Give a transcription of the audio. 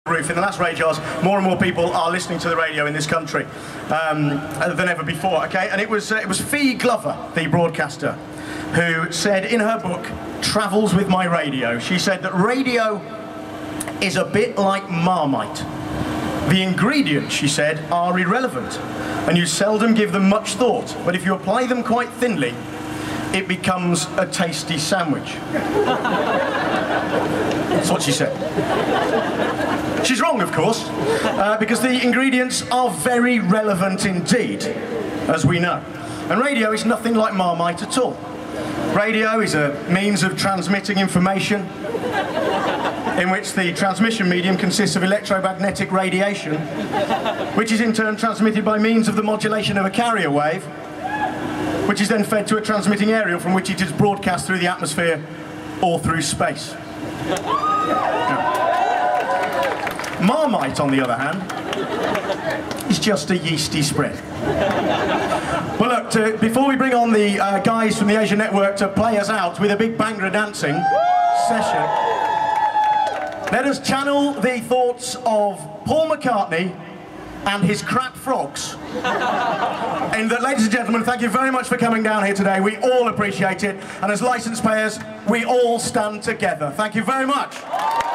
roof. In the last radio hours, more and more people are listening to the radio in this country than ever before. Okay, and it was Fee Glover, the broadcaster, who said in her book Travels with My Radio, she said that radio is a bit like Marmite. The ingredients, she said, are irrelevant, and you seldom give them much thought, but if you apply them quite thinly, it becomes a tasty sandwich. That's what she said. She's wrong, of course, because the ingredients are very relevant indeed, as we know. And radio is nothing like Marmite at all. Radio is a means of transmitting information in which the transmission medium consists of electromagnetic radiation, which is in turn transmitted by means of the modulation of a carrier wave, which is then fed to a transmitting aerial from which it is broadcast through the atmosphere or through space. Marmite, on the other hand, is just a yeasty spread. Well, look, before we bring on the guys from the Asia Network to play us out with a big Bhangra dancing session, let us channel the thoughts of Paul McCartney and his crap frogs. And ladies and gentlemen, thank you very much for coming down here today. We all appreciate it. And as licence payers, we all stand together. Thank you very much.